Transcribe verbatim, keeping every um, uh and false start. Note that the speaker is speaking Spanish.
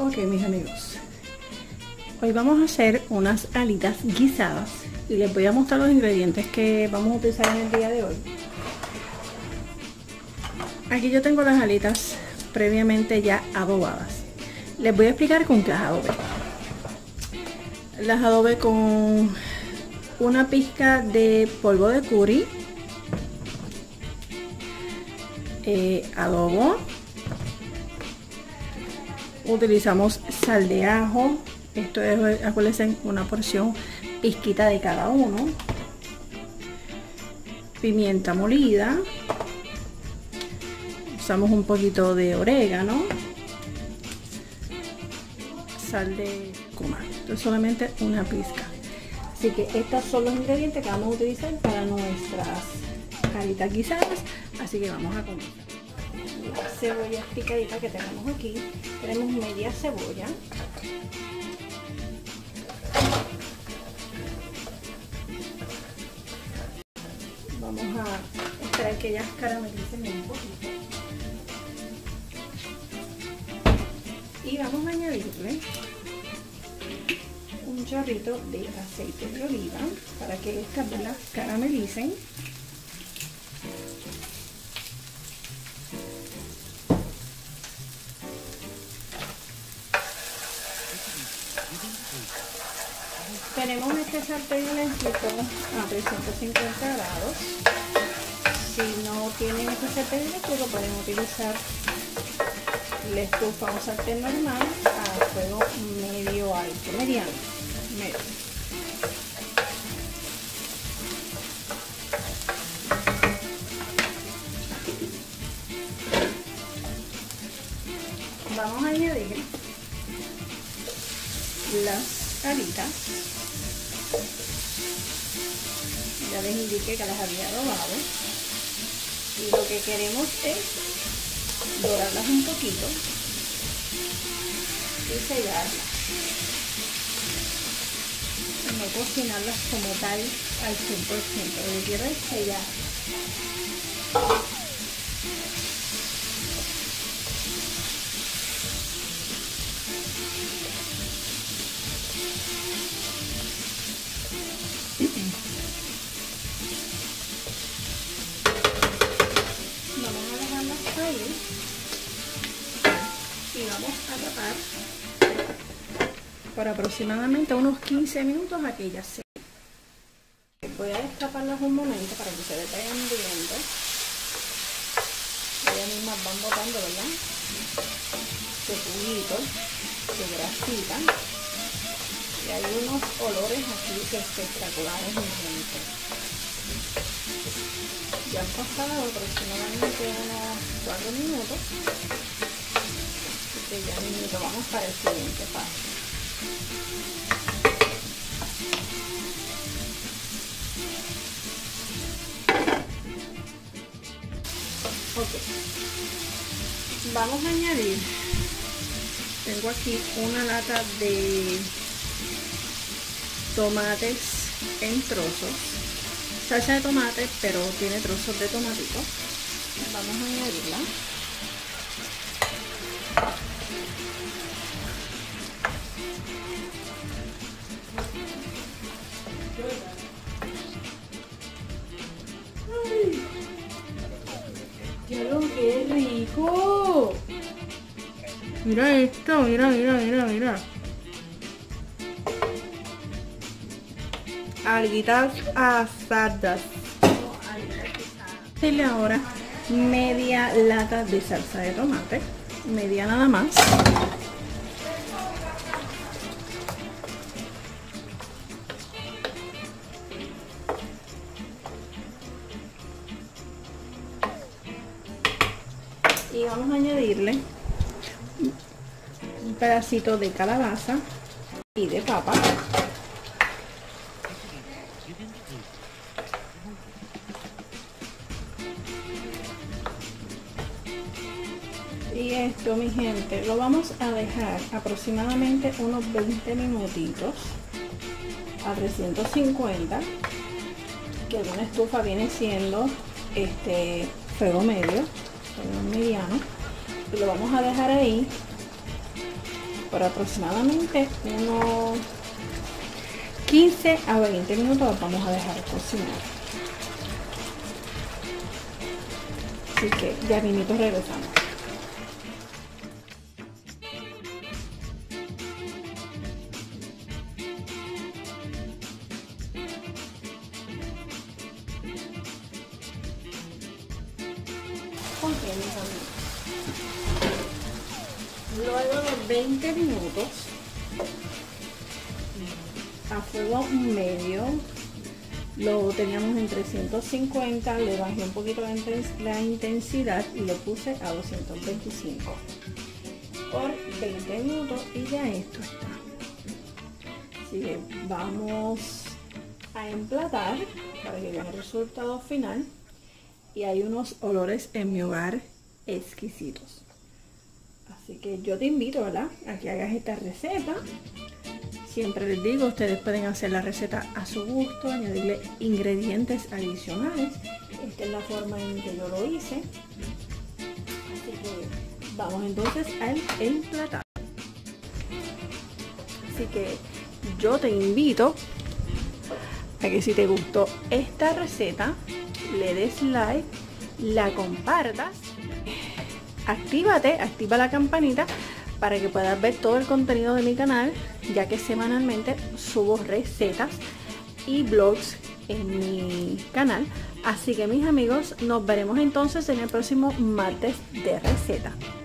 Ok, mis amigos, hoy vamos a hacer unas alitas guisadas y les voy a mostrar los ingredientes que vamos a utilizar en el día de hoy. Aquí yo tengo las alitas previamente ya adobadas. Les voy a explicar con qué las adobé. Las adobé con una pizca de polvo de curry, eh, adobo, utilizamos sal de ajo, esto es, acuérdense, una porción pizquita de cada uno, pimienta molida, usamos un poquito de orégano, sal de curcuma, esto es solamente una pizca. Así que estos son los ingredientes que vamos a utilizar para nuestras alitas guisadas, así que vamos a comenzar. La cebolla picadita que tenemos aquí, tenemos media cebolla, vamos a esperar que ellas caramelicen un poquito y vamos a añadirle un chorrito de aceite de oliva para que estas velas caramelicen. Tenemos este sartén eléctrico a trescientos cincuenta grados. Si no tienen este sartén eléctrico, pueden utilizar la estufa o sartén normal a fuego medio alto, mediano, medio. Vamos a añadir las alitas. Ya les indiqué que las había adobado y lo que queremos es dorarlas un poquito y sellarlas, no cocinarlas como tal al cien por ciento, lo que quiero es sellar. Y vamos a tapar por aproximadamente unos quince minutos a que ellas se... Voy a destaparlas un momento para que ustedes vayan viendo. Ellas mismas van botando, ¿verdad? Su juguito, su grasita. Y hay unos olores aquí que espectaculares, mi gente. Ya han pasado aproximadamente unos cuatro minutos. Que ya mismo vamos para el siguiente paso. Ok, vamos a añadir, tengo aquí una lata de tomates en trozos, salsa de tomate, pero tiene trozos de tomatito. Vamos a añadirla. ¡Qué rico! Mira esto, mira, mira, mira, mira. Alguitas asadas. Y ahora media lata de salsa de tomate, media nada más. Y vamos a añadirle un pedacito de calabaza y de papa. Y esto, mi gente, lo vamos a dejar aproximadamente unos veinte minutitos a trescientos cincuenta, que una estufa viene siendo este fuego medio, fuego mediano, y lo vamos a dejar ahí por aproximadamente unos quince a veinte minutos los vamos a dejar cocinar. Así que ya mismito regresamos. Ok, mis amigos. Luego de los veinte minutos a fuego medio, lo teníamos en trescientos cincuenta, le bajé un poquito la intensidad y lo puse a doscientos veinticinco por veinte minutos y ya esto está. Así que vamos a emplatar para que vean el resultado final. Y hay unos olores en mi hogar exquisitos. Así que yo te invito, ¿verdad?, a que hagas esta receta. Siempre les digo, ustedes pueden hacer la receta a su gusto, añadirle ingredientes adicionales. Esta es la forma en que yo lo hice. Así que vamos entonces al emplatado. Así que yo te invito a que si te gustó esta receta, le des like, la compartas, actívate, activa la campanita para que puedas ver todo el contenido de mi canal, ya que semanalmente subo recetas y vlogs en mi canal. Así que mis amigos, nos veremos entonces en el próximo martes de receta.